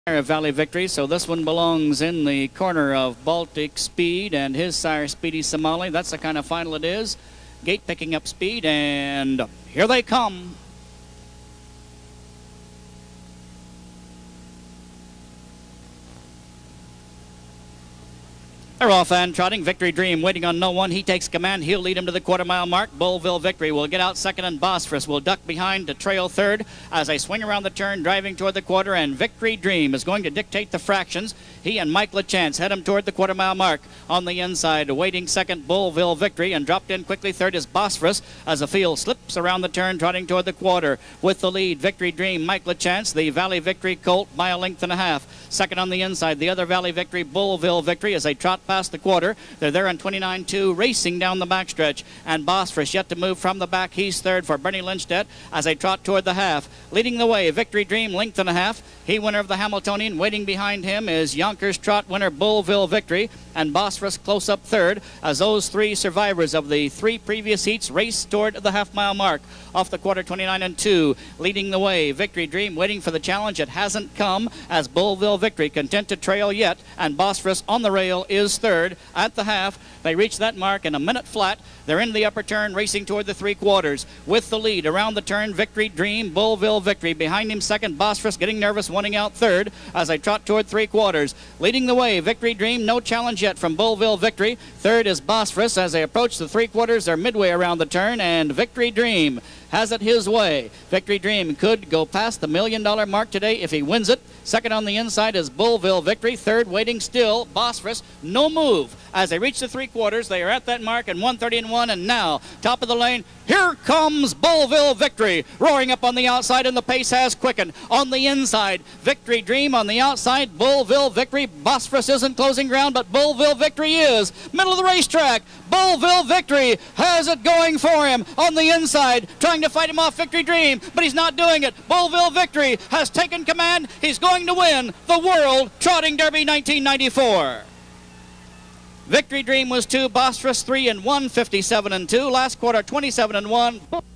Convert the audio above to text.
Valley Victory, so this one belongs in the corner of Baltic Speed and his sire Speedy Somali. That's the kind of final it is. Gate picking up speed, and here they come. They're off and trotting. Victory Dream waiting on no one. He takes command. He'll lead him to the quarter-mile mark. Bullville Victory will get out second, and Bosphorus will duck behind to trail third as they swing around the turn, driving toward the quarter, and Victory Dream is going to dictate the fractions. He and Mike LaChance head him toward the quarter-mile mark. On the inside, waiting second, Bullville Victory, and dropped in quickly third is Bosphorus as the field slips around the turn, trotting toward the quarter. With the lead, Victory Dream, Mike LaChance, the Valley Victory Colt by a length and a half. Second on the inside, the other Valley Victory, Bullville Victory, as they trot past the quarter. They're there in 29-2, racing down the backstretch, and Bosphorus yet to move from the back. He's third for Bernie Lindstedt as they trot toward the half. Leading the way, Victory Dream, length and a half. He winner of the Hamiltonian. Waiting behind him is Yonkers Trot winner Bullville Victory, and Bosphorus close up third as those three survivors of the three previous heats race toward the half-mile mark. Off the quarter, 29-2, leading the way, Victory Dream waiting for the challenge. It hasn't come as Bullville Victory content to trail yet, and Bosphorus on the rail is third. At the half, they reach that mark in a minute flat. They're in the upper turn, racing toward the three quarters. With the lead around the turn, Victory Dream, Bullville Victory. Behind him, second, Bosphorus getting nervous, wanting out third as they trot toward three quarters. Leading the way, Victory Dream, no challenge yet from Bullville Victory. Third is Bosphorus as they approach the three quarters. They're midway around the turn, and Victory Dream has it his way. Victory Dream could go past the $1 million mark today if he wins it. Second on the inside is Bullville Victory. Third, waiting still, Bosphorus. No move. As they reach the three quarters, they are at that mark in 1:30-1, and now, top of the lane, here comes Bullville Victory. Roaring up on the outside, and the pace has quickened. On the inside, Victory Dream on the outside, Bullville Victory. Bosphorus isn't closing ground, but Bullville Victory is. Middle of the racetrack, Bullville Victory has it going for him. On the inside, trying to fight him off Victory Dream, but he's not doing it. Bullville Victory has taken command. He's going to win the World Trotting Derby 1994. Victory Dream was 2, Bosphorus 3 in 1:57-2. Last quarter, 27-1.